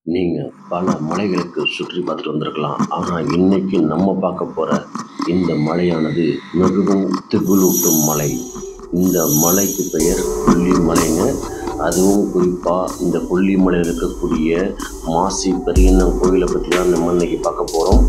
நீங்கள் பல மலைகளுக்கு சுற்றி பார்த்துட்டு வந்திருக்கலாம். ஆனால் இன்னைக்கு நம்ம பார்க்க போகிற இந்த மலையானது மிகவும் திகிலூட்டும் மலை. இந்த மலைக்கு பெயர் கொல்லிமலைங்க. அதுவும் குறிப்பாக இந்த கொல்லிமலையில் இருக்கக்கூடிய மாசி பெரியண்ணன் கோவிலை பற்றி தான் நம்ம இன்னைக்கு பார்க்க போகிறோம்.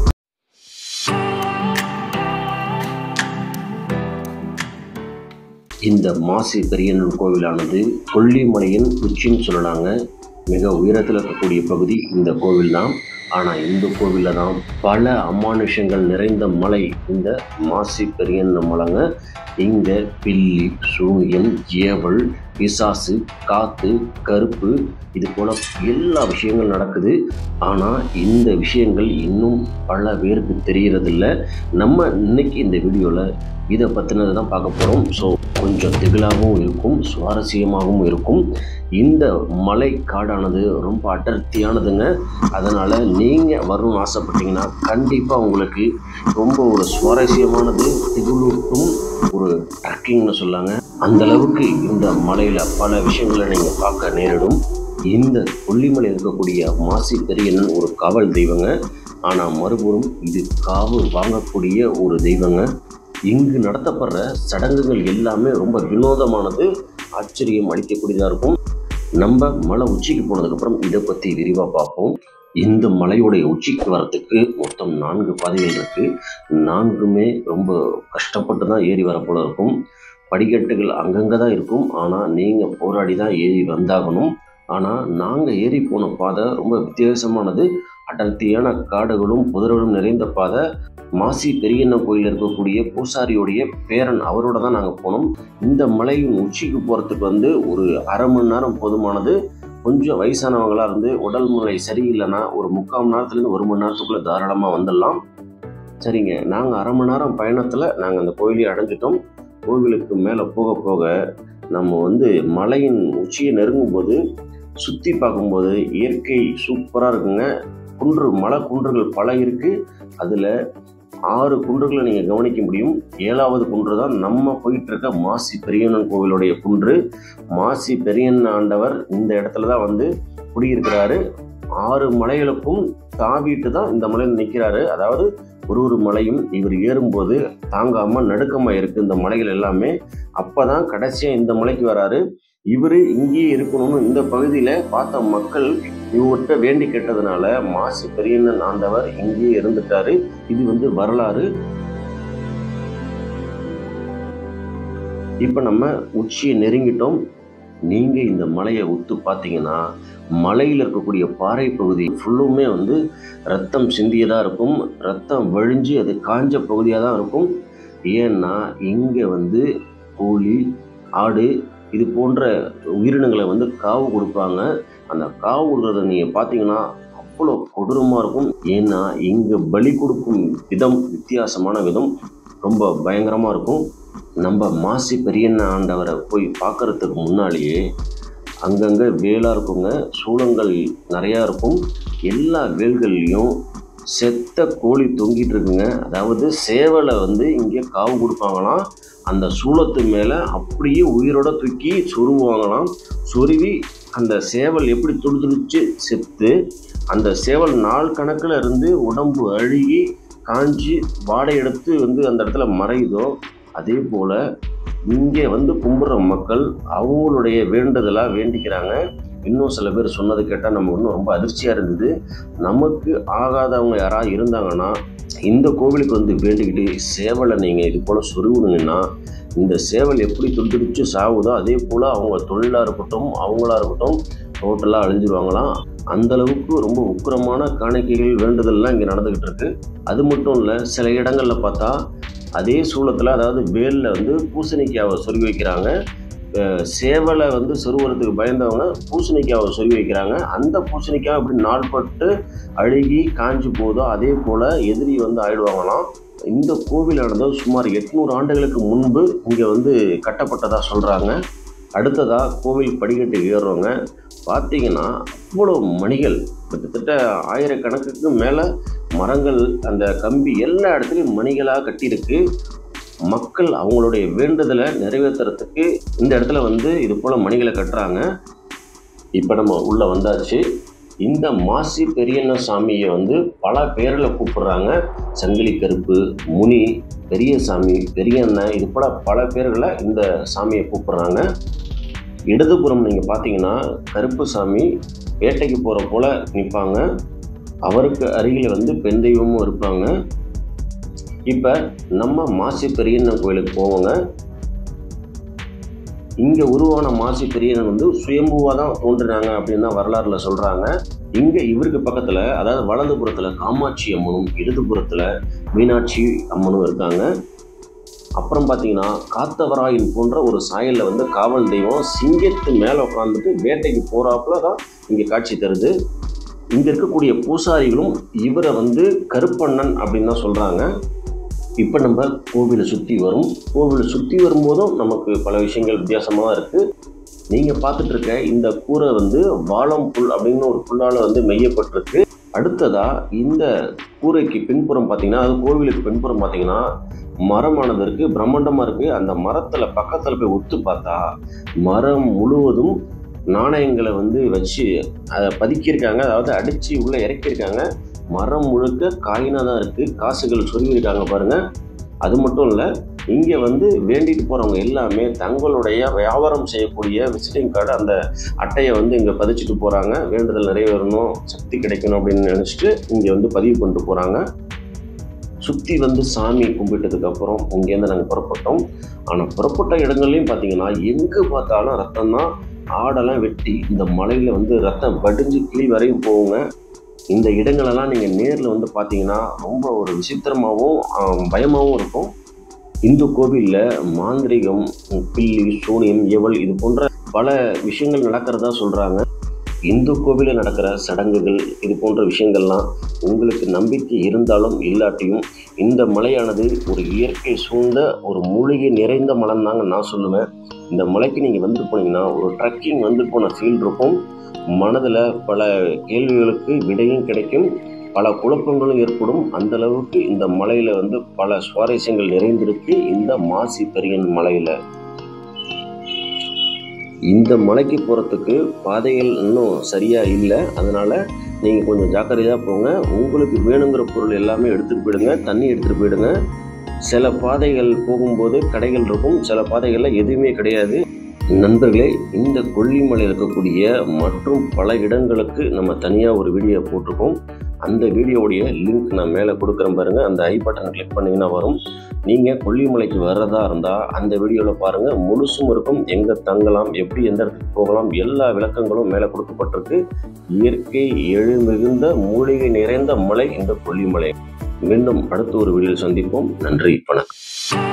இந்த மாசி பெரியண்ணன் கோவிலானது கொல்லிமலையின் உச்சின்னு சொல்லலாங்க. மிக உயரத்தில் இருக்கக்கூடிய பகுதி இந்த கோவில் தான். ஆனால் இந்த கோவிலில் தான் பல அமானுஷங்கள் நிறைந்த மலை இந்த மாசி பெரியண்ணன் மலைங்க. இங்கே பில்லி, சூனியன், ஏவல், பிசாசு, காத்து, கருப்பு, இது போல் எல்லா விஷயங்கள் நடக்குது. ஆனால் இந்த விஷயங்கள் இன்னும் பல பேருக்கு தெரியறதில்ல. நம்ம இன்னைக்கு இந்த வீடியோவில் இதை பற்றினது தான் பார்க்க போகிறோம். ஸோ கொஞ்சம் திகிலாகவும் இருக்கும், சுவாரஸ்யமாகவும் இருக்கும். இந்த மலை காடானது ரொம்ப அடர்த்தியானதுங்க. அதனால் நீங்கள் வரணும்னு ஆசைப்பட்டீங்கன்னா கண்டிப்பாக உங்களுக்கு ரொம்ப ஒரு சுவாரஸ்யமானது, திகிலூட்டும் ஒரு ட்ரக்கிங்னு சொல்லாங்க. அந்தளவுக்கு இந்த மலையில் பல விஷயங்களை நீங்கள் பார்க்க நேரிடும். இந்த கொல்லிமலை இருக்கக்கூடிய மாசி பெரியண்ணன் ஒரு காவல் தெய்வங்க. ஆனால் மறுபுறம் இது காவு வாங்கக்கூடிய ஒரு தெய்வங்க. இங்கு நடத்தப்படுற சடங்குகள் எல்லாமே ரொம்ப வினோதமானது, ஆச்சரியம் அளிக்கக்கூடியதாக இருக்கும். நம்ம மலை உச்சிக்கு போனதுக்கப்புறம் இதை பற்றி விரிவாக பார்ப்போம். இந்த மலையுடைய உச்சிக்கு வரத்துக்கு மொத்தம் 4 பாதைகள் இருக்குது. 4மே ரொம்ப கஷ்டப்பட்டு தான் ஏறி வர போல இருக்கும். படிக்கட்டுகள் அங்கங்கே தான் இருக்கும். ஆனால் நீங்கள் போராடி தான் ஏறி வந்தாகணும். ஆனால் நாங்கள் ஏறி போன பாதை ரொம்ப வித்தியாசமானது. அடர்த்தியான காடுகளும் புதர்களும் நிறைந்த பாதை. மாசி பெரியண்ணன் கோயில் இருக்கக்கூடிய பூசாரியோடைய பேரன் அவரோட தான் நாங்கள் போனோம். இந்த மலையின் உச்சிக்கு போகிறதுக்கு ஒரு அரை மணி நேரம் போதுமானது. கொஞ்சம் வயசானவங்களாக இருந்து உடல் முறை சரியில்லைன்னா ஒரு 3/4 மணி நேரத்துலேருந்து 1 மணி நேரத்துக்குள்ளே தாராளமாக வந்துடலாம். சரிங்க, நாங்கள் அரை மணி நேரம் பயணத்தில் நாங்கள் அந்த கோயிலையும் அடைஞ்சிட்டோம். கோவிலுக்கு மேலே போக போக நம்ம மலையின் உச்சியை நெருங்கும் போது சுற்றி பார்க்கும்போது இயற்கை சூப்பராக இருக்குங்க. மலை குன்றுகள் பல இருக்குது. அதில் 6 குன்றுகளை நீங்கள் கவனிக்க முடியும். 7வது குன்று தான் நம்ம போயிட்டு இருக்க மாசி பெரியண்ணன் கோவிலுடைய குன்று. மாசி பெரியண்ணன் ஆண்டவர் இந்த இடத்துல தான் குடியிருக்கிறாரு. 6 மலைகளுக்கும் தாவிட்டு தான் இந்த மலையில் நிற்கிறாரு. அதாவது ஒரு மலையும் இவர் ஏறும்போது தாங்காமல் நடுக்கமாக இருக்குது இந்த மலைகள் எல்லாமே. அப்போ தான் கடைசியாக இந்த மலைக்கு வராரு. இவர் இங்கேயே இருக்கணும்னு இந்த பகுதியில் பார்த்த மக்கள் இவர்கிட்ட வேண்டி கேட்டதுனால மாசி பெரியண்ணன் ஆண்டவர் இங்கேயே இருந்துட்டாரு. இது வரலாறு. இப்போ நம்ம உச்சியை நெருங்கிட்டோம். நீங்கள் இந்த மலையை உத்து பார்த்தீங்கன்னா மலையில் இருக்கக்கூடிய பாறை பகுதி ஃபுல்லுமே ரத்தம் சிந்தியதாக இருக்கும். ரத்தம் வழிஞ்சு அது காஞ்ச பகுதியாக தான் இருக்கும். ஏன்னா இங்கே கோழி, ஆடு, இது போன்ற உயிரினங்களை காவு கொடுப்பாங்க. அந்த காவு கொடுக்குறத நீங்கள் பார்த்தீங்கன்னா அவ்வளோ கொடூரமாக இருக்கும். ஏன்னா இங்கே பலி கொடுக்கும் விதம், வித்தியாசமான விதம் ரொம்ப பயங்கரமாக இருக்கும். நம்ம மாசி பெரியண்ணன் ஆண்டவரை போய் பார்க்குறதுக்கு முன்னாலேயே அங்கங்கே வேலாக இருக்குங்க, சூளங்கள் நிறையா இருக்கும். எல்லா வேல்கள்லேயும் செத்த கோழி தொங்கிட்டு இருக்குங்க. அதாவது சேவலை இங்கே காவு கொடுப்பாங்களாம். அந்த சூளத்து மேலே அப்படியே உயிரோட தூக்கி சொருவாங்களாம். சொருவி அந்த சேவல் எப்படி துடிச்சு செத்து அந்த சேவல் நாள் கணக்கில் இருந்து உடம்பு அழுகி காஞ்சி வாடை எடுத்து அந்த இடத்துல மறையுதோ அதே போல் இங்கே கும்பிட்ற மக்கள் அவங்களுடைய வேண்டுதலாக வேண்டிக்கிறாங்க. இன்னும் சில பேர் சொன்னது கேட்டால் நமக்கு இன்னும் ரொம்ப அதிர்ச்சியாக இருந்தது. நமக்கு ஆகாதவங்க யாராவது இருந்தாங்கன்னா இந்த கோவிலுக்கு வேண்டிக்கிட்டு சேவலை நீங்கள் இது போல் சொருவிடுங்கன்னா இந்த சேவல் எப்படி துடிச்சு சாகுதோ அதே போல் அவங்க தொழிலாக இருக்கட்டும், அவங்களா இருக்கட்டும், டோட்டலாக அழிஞ்சிருவாங்களாம். அந்தளவுக்கு ரொம்ப உக்கிரமான காணிக்கைகள் வேண்டுதல்லாம் இங்கே நடந்துக்கிட்டு இருக்கு. அது மட்டும் இல்லை, சில இடங்களில் பார்த்தா அதே சூளத்தில், அதாவது வேலில் பூசணிக்காவை சொருவி வைக்கிறாங்க. சேவலை சொருவறதுக்கு பயந்தவங்க பூசணிக்காவை சொருவி வைக்கிறாங்க. அந்த பூசணிக்காய் அப்படி நாள்பட்டு அழுகி காஞ்சி போதோ அதே போல் எதிரி ஆயிடுவாங்களாம். இந்த கோவிலானது சுமார் 800 ஆண்டுகளுக்கு முன்பு இங்கே கட்டப்பட்டதாக சொல்கிறாங்க. அடுத்ததாக கோவில் படிக்கட்டு ஏறுறவங்க பார்த்தீங்கன்னா அவ்வளோ மணிகள், கிட்டத்தட்ட 1000 மேலே மரங்கள், அந்த கம்பி எல்லா இடத்துலையும் மணிகளாக கட்டியிருக்கு. மக்கள் அவங்களுடைய வேண்டுதலை நிறைவேற்றுறதுக்கு இந்த இடத்துல இது போல் மணிகளை கட்டுறாங்க. இப்போ நம்ம உள்ளே வந்தாச்சு. இந்த மாசி பெரியண்ண சாமியை வந்து பல பேரில் கூப்பிடுறாங்க. சங்கிலி கருப்பு, முனி, பெரியசாமி, பெரியண்ணன், இது போல பல பேர்களை இந்த சாமியை கூப்பிடுறாங்க. இடதுபுறம் நீங்கள் பார்த்தீங்கன்னா கருப்பு சாமி வேட்டைக்கு போகிற போல நிற்பாங்க. அவருக்கு அருகில் வந்து பெண் தெய்வமும் இருப்பாங்க. இப்போ நம்ம மாசி பெரியண்ணன் கோயிலுக்கு போவோங்க. இங்கே உருவான மாசி பெரியண்ணன் வந்து சுயம்புவாக தான் தோன்றினாங்க அப்படின்னு தான் வரலாறுல சொல்கிறாங்க. இங்கே இவருக்கு பக்கத்தில், அதாவது வலதுபுறத்தில் காமாட்சி அம்மனும் இடதுபுறத்தில் மீனாட்சி அம்மனும் இருக்காங்க. அப்புறம் பார்த்தீங்கன்னா காத்தவராயன் போன்ற ஒரு சாயலில் வந்து காவல் தெய்வம் சிங்கத்து மேலே உட்காந்துட்டு வேட்டைக்கு போகிறாப்புல தான் இங்கே காட்சி தருது. இங்கே இருக்கக்கூடிய பூசாரிகளும் இவரை வந்து கருப்பண்ணன் அப்படின்னு தான் சொல்கிறாங்க. இப்போ நம்ம கோவிலை சுற்றி வரும்போதும் நமக்கு பல விஷயங்கள் வித்தியாசமாக இருக்குது. நீங்கள் பார்த்துட்டு இருக்க இந்த கூரை வந்து வாழம் புல் அப்படின்னு ஒரு புல்லால் வந்து மெய்யப்பட்டிருக்கு. அடுத்ததாக இந்த கூரைக்கு பின்புறம் பார்த்தீங்கன்னா, அது கோவிலுக்கு பின்புறம் பார்த்தீங்கன்னா மரமானது இருக்குது, பிரம்மாண்டமாக இருக்குது. அந்த மரத்தில் பக்கத்தில் போய் ஒத்து பார்த்தா மரம் முழுவதும் நாணயங்களை வந்து வச்சு அதை பதுக்கியிருக்காங்க, அதாவது அடித்து உள்ளே இறக்கியிருக்காங்க. மரம் முழுக்க காயினாக தான் இருக்குது, காசுகள் சொருவிருக்காங்க பாருங்கள். அது மட்டும் இல்லை, இங்கே வந்து வேண்டிட்டு போகிறவங்க எல்லாமே தங்களுடைய வியாபாரம் செய்யக்கூடிய விசிட்டிங் கார்டு, அந்த அட்டையை வந்து இங்கே பதிச்சுட்டு போகிறாங்க. வேண்டுதல் நிறைவேறணும், சக்தி கிடைக்கணும் அப்படின்னு நினச்சிட்டு இங்கே வந்து பதிவு பண்ணிட்டு போகிறாங்க. சுற்றி வந்து சாமி கும்பிட்டதுக்கப்புறம் இங்கேருந்து நாங்கள் புறப்பட்டோம். ஆனால் புறப்பட்ட இடங்கள்லையும் பார்த்தீங்கன்னா எங்கே பார்த்தாலும் ரத்தம் தான். ஆடெல்லாம் வெட்டி இந்த மலையில் வந்து ரத்தம் வடிஞ்சு கீழ் வரையும் போகுங்க. இந்த இடங்களெல்லாம் நீங்கள் நேரில் வந்து பார்த்தீங்கன்னா ரொம்ப ஒரு விசித்திரமாகவும் பயமாகவும் இருக்கும். இந்து கோவிலில் மாந்திரிகம், பில்லி, சூனியம், ஏவல் இது போன்ற பல விஷயங்கள் நடக்கிறதா சொல்கிறாங்க. இந்து கோவிலில் நடக்கிற சடங்குகள் இது போன்ற விஷயங்கள்லாம் உங்களுக்கு நம்பிக்கை இருந்தாலும் இல்லாட்டியும் இந்த மலையானது ஒரு இயற்கை சூழ்ந்த ஒரு மூலிகை நிறைந்த மலைன்னு தாங்க நான் சொல்லுவேன். இந்த மலைக்கு நீங்கள் வந்துட்டு போனீங்கன்னா ஒரு ட்ரக்கிங் வந்து போன ஃபீல் இருக்கும். மனதில் பல கேள்விகளுக்கு விடையும் கிடைக்கும், பல குழப்பங்களும் ஏற்படும். அந்த அளவுக்கு இந்த மலையில் வந்து பல சுவாரஸ்யங்கள் நிறைந்திருக்கு. இந்த மாசி பெரியன் மலையில் இந்த மலைக்கு போகிறதுக்கு பாதைகள் இன்னும் சரியாக இல்லை. அதனால் நீங்கள் கொஞ்சம் ஜாக்கிரதையாக போங்க. உங்களுக்கு வேணுங்கிற பொருள் எல்லாமே எடுத்துகிட்டு போயிடுங்க, தண்ணி எடுத்துகிட்டு போயிடுங்க. சில பாதைகள் போகும்போது கடைகள் இருக்கும், சில பாதைகளில் எதுவுமே கிடையாது. நண்பர்களே, இந்த கொல்லிமலை இருக்கக்கூடிய மற்றும் பல இடங்களுக்கு நம்ம தனியாக ஒரு வீடியோ போட்டிருக்கோம். அந்த வீடியோவுடைய லிங்க் நான் மேலே கொடுக்குறேன் பாருங்கள். அந்த ஐ பட்டன் கிளிக் பண்ணிங்கன்னா வரும். நீங்கள் கொல்லிமலைக்கு வர்றதா இருந்தால் அந்த வீடியோவில் பாருங்கள், முழுசும் இருக்கும். எங்கே தங்கலாம், எப்படி எந்த இடத்துக்கு போகலாம், எல்லா விளக்கங்களும் மேலே கொடுக்கப்பட்டிருக்கு. இயற்கை எழுமிகுந்த மூலிகை நிறைந்த மலை இந்த கொல்லிமலை. மீண்டும் அடுத்த ஒரு வீடியோவில் சந்திப்போம். நன்றி, வணக்கம்.